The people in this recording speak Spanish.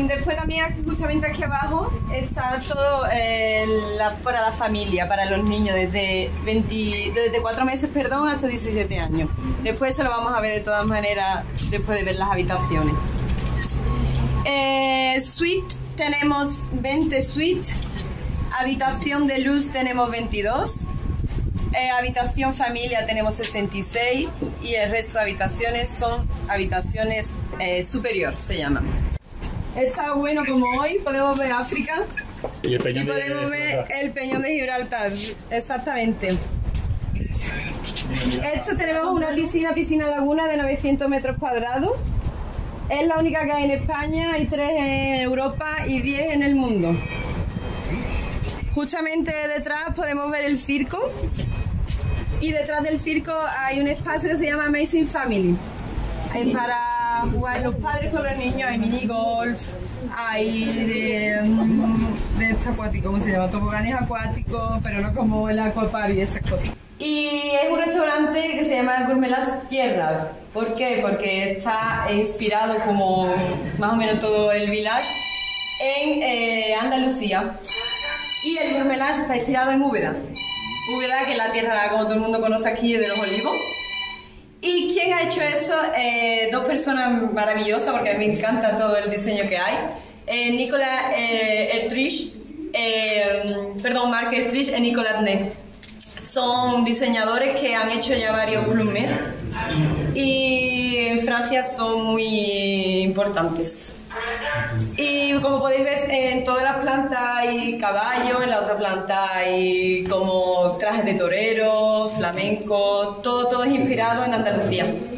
Después también justamente aquí abajo está todo para la familia, para los niños desde 4 meses, perdón, hasta 17 años. Después eso lo vamos a ver de todas maneras después de ver las habitaciones. Suite tenemos 20 suites, habitación de luz tenemos 22, habitación familia tenemos 66 y el resto de habitaciones son habitaciones superior, se llaman. Está bueno como hoy, podemos ver África y podemos ver el Peñón de Gibraltar, exactamente. Tenemos una piscina laguna de 900 metros cuadrados. Es la única que hay en España, hay 3 en Europa y 10 en el mundo. Justamente detrás podemos ver el circo y detrás del circo hay un espacio que se llama Amazing Family. Es para jugar los padres con los niños, hay mini golf, hay de este acuático, ¿cómo se llama? Toboganes acuáticos, pero no como el aquapark y esas cosas. Y es un restaurante que se llama Gourmelas Tierra. ¿Por qué? Porque está inspirado, como más o menos todo el village, en Andalucía. Y el Gourmelas está inspirado en Úbeda. Úbeda, que es la tierra, como todo el mundo conoce aquí, de los olivos. ¿Y quién ha hecho eso? 2 personas maravillosas, porque a mí me encanta todo el diseño que hay. Marc Ertrich y Nicolas Neck. Son diseñadores que han hecho ya varios Club Med y en Francia son muy importantes. Y como podéis ver, en todas las plantas hay caballos, en la otra planta hay como trajes de torero, flamenco, todo es inspirado en Andalucía.